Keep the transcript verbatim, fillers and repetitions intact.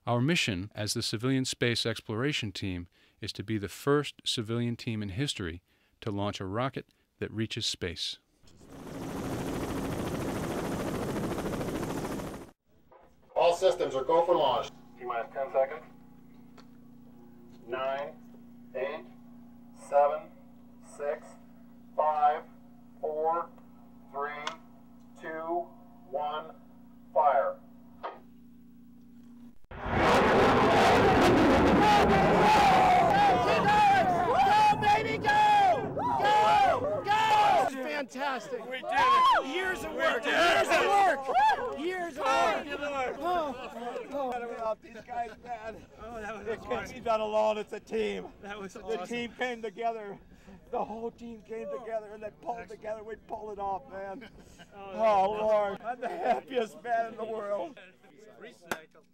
Our mission as the Civilian Space Exploration Team is to be the first civilian team in history to launch a rocket that reaches space. All systems are go for launch. T-minus ten seconds. Nine, eight, seven, six, five, four, three, two, one, fire. Go, baby, go! Go! Go! This is fantastic. We did it. Years of work. We did Years it. of work. Years of work. Oh, Oh, without these guys, man. Oh, that was It can't awesome. be done alone. It's a team. That was The awesome. team came together. The whole team came together and they pulled together. We pulled it off, man. Oh, Lord. I'm the happiest man in the world. Recycle.